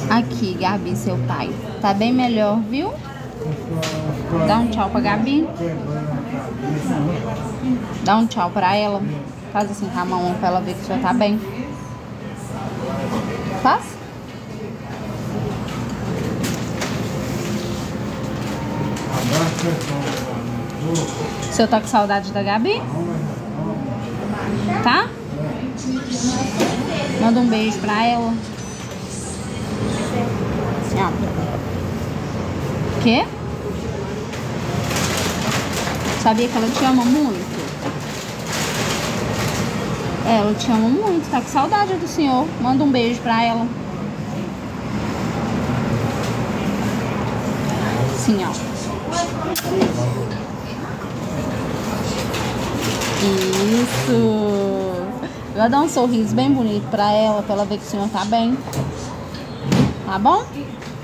Aqui, Gabi, seu pai. Tá bem melhor, viu? Dá um tchau pra Gabi. Dá um tchau pra ela. Faz assim com a mão pra ela ver que o senhor tá bem. Faz? O senhor tá com saudade da Gabi? Tá? Manda um beijo pra ela. Assim, ó. Quê? Sabia que ela te ama muito? É, ela te ama muito. Tá com saudade do senhor. Manda um beijo pra ela. Assim, ó. Isso. Vai dar um sorriso bem bonito pra ela ver que o senhor tá bem. Tá bom?